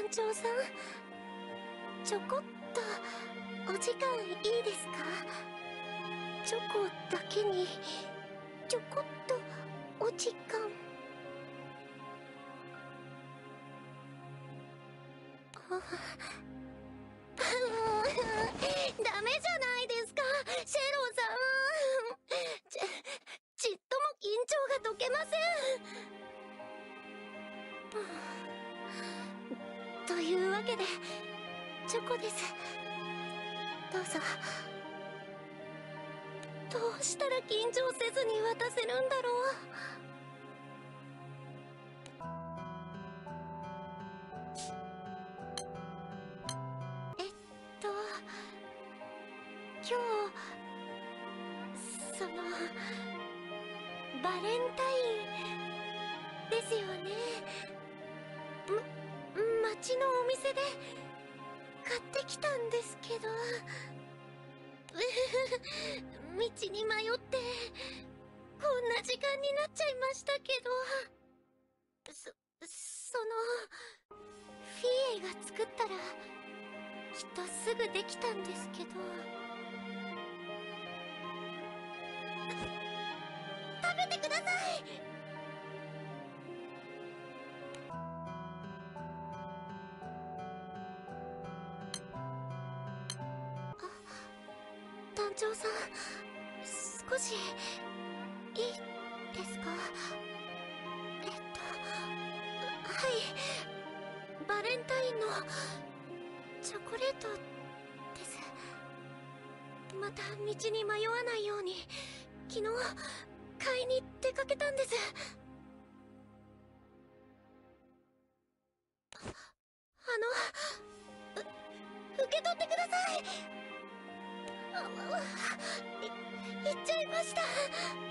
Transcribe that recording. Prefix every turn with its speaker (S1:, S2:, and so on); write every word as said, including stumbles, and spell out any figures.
S1: 長さん、ちょこっとお時間いいですか？チョコだけにちょこっとお時間。ダメじゃないですか、シェロさん。ち、ちっとも緊張が解けません。というわけで、チョコです。どうぞ。どうしたら緊張せずに渡せるんだろう。えっと今日、そのバレンタインですよね。ま、町のお店で買ってきたんですけど道に迷ってこんな時間になっちゃいましたけど、そそのフィーエが作ったらきっとすぐできたんですけど。食べてください。あ、団長さん、少しいいですか？えっとはい、バレンタインのチョコレートです。また道に迷わないように昨日買いに出かけたんです。あのう受け取ってください。あい行っちゃいました。